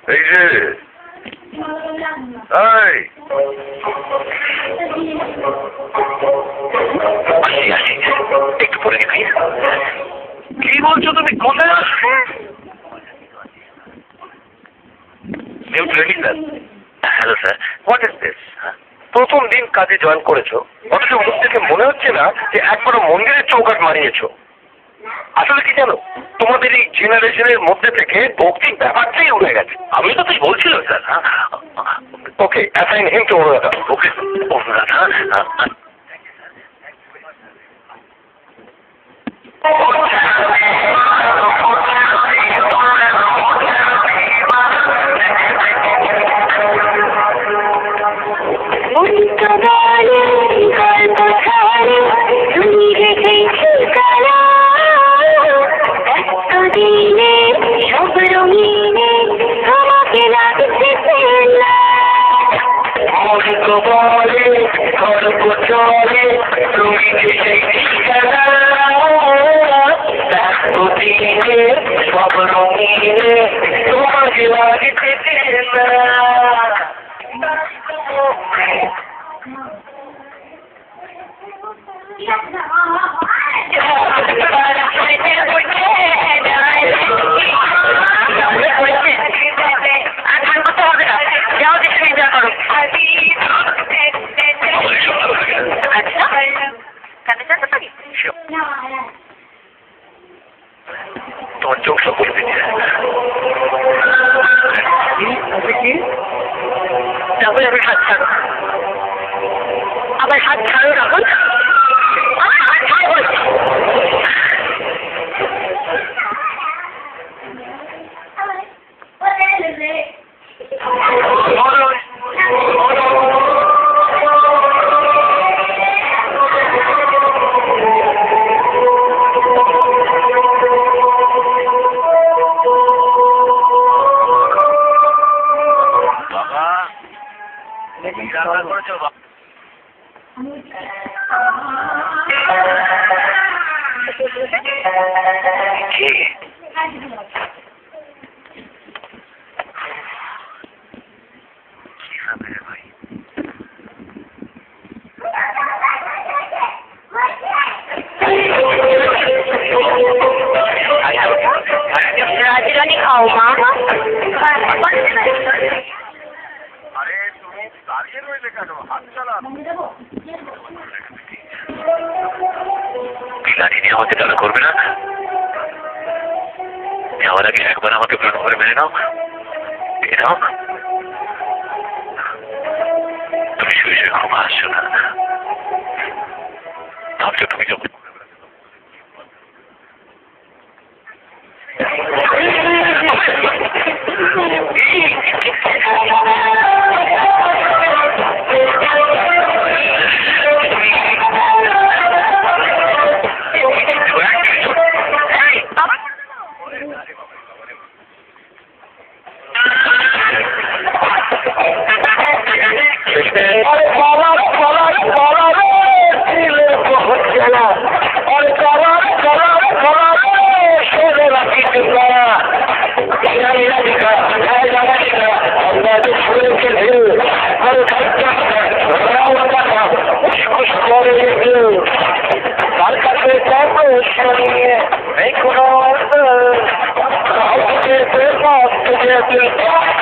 এই যে একটু পরে কি বলছো তুমি? কোথায় আসছো? Hello sir, what is this? প্রথম দিন কাজে জয়েন করেছো, অথচ মুখ থেকে মনে হচ্ছে না যে একবারও মন্দিরের চৌকাট মারিয়েছো। আসলে কি জানো, তোমাদের এই জেনারেশনের মধ্যে থেকে ভক্তির ব্যাপারটাই উঠে গেছে। আমি তো তাই বলছিলাম sir. Okay, assign him to Anuradha. Okay Anuradha. তোমার চোখ সব বলে দিচ্ছে। তারপরে আবার হাত ছাড়ো, আবার হাত ছাড়ো। তখন হাত ছাড়ো বলছে। রাজরানি খাও মা। আরে তুমি দাঁড়িয়ে রইলে কেন? হাত চালা। লাঠি নিয়ে আমাকে টানা করবে না। যাওয়ার আগে একবার আমাকে প্রাণ করে মেরে নাও। তুমি শুয়ে শুয়ে খুব হাসছো না? ভাবছো তুমি যখন Make